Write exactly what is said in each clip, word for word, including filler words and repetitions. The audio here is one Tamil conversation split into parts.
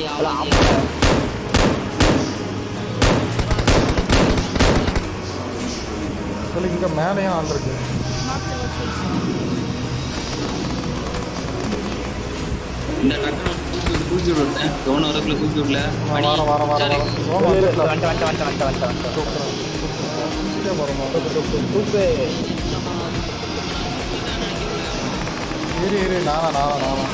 இங்க மேலேயும் ஆள் இருக்கு. இந்த டக்குனு கூப்பிட்டு கூப்பிட்டு விட்டேன். கவனம் வரக்குள்ள கூப்பிட்டு விடல. வர வர வர வர வந்து வந்து வந்து வந்து வந்து வந்து வந்து சூப்பரா வரமா தூக்கு இரு இரு நானா நானா நானா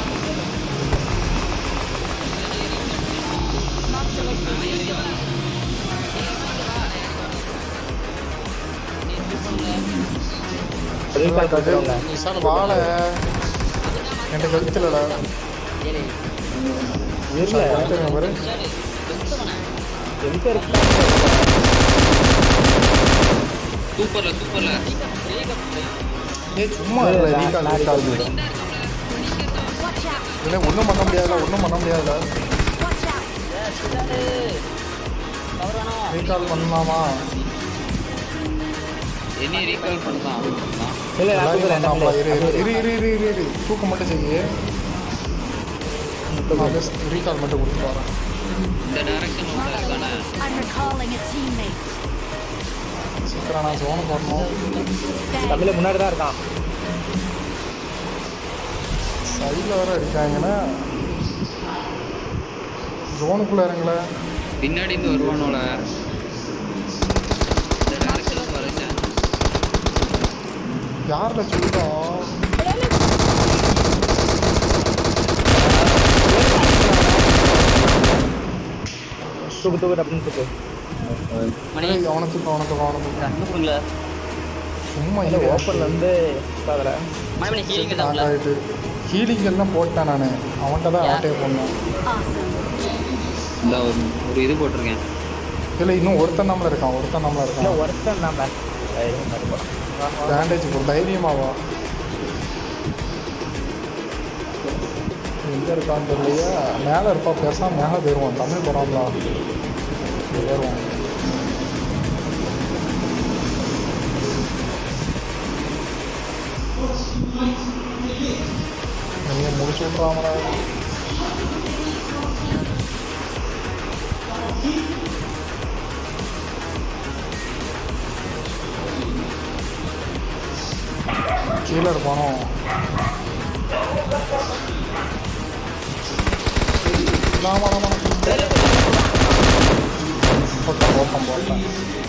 சார் வாழ என்கிட்ட கழுத்துல பாரு சூப்பர்ல சூப்பர்ல ஏய் சும்மா இல்ல ரீகால் ரீகால் இல்ல ஒண்ணும் பண்ண முடியாதுல ஒண்ணும் பண்ண முடியாதுல ரீகால் பண்ணலாமா என்ன ரீகால் பண்ணலாம் இல்ல நான் இரு இரு இரு இரு இரு இரு தூக்க மட்டும் செய்ய ரீகால் மட்டும் கொடுத்து வரேன் இந்த டைரக்ஷன் ஓட இருக்கானே I'm recalling a teammate. சீக்கிரம் நான் ஜோன் போடணும் தமிழ் முன்னாடி தான் இருக்கான் சைடில் வர இருக்காங்கன்னா ஜோனுக்குள்ள இறங்கல பின்னாடி இருந்து வருவானோல இந்த டைரக்ஷன் வரேன் யார்ல சொல்லிட்டோம் தூக்கு தூக்கு அப்படின்னு தூக்கு அவனுக்கு அவனுக்கு அவனுக்கு சும்மா இல்லை ஓப்பன்ல இருந்து ஆகிட்டு ஹீலிங் எல்லாம் போட்டேன் நான் அவன்கிட்ட தான் ஆட்டே பண்ணேன் இந்த ஒரு இது போட்டிருக்கேன் இல்லை இன்னும் ஒருத்தன் நம்மள இருக்கான் ஒருத்தன் நம்மள இருக்கான் ஒருத்தன் நம்ம பேண்டேஜ் போட்டு தைரியமாவா எங்கே இருக்கான்னு தெரியலையா மேலே இருப்பா பேசாம மேலே போயிடுவான் தமிழ் போகிறாங்களா ஏறுவான் நீங்கள் முடிச்சு விட்றாமடா கீழே இருப்பானோ போட்டான் போட்டான் போட்டான்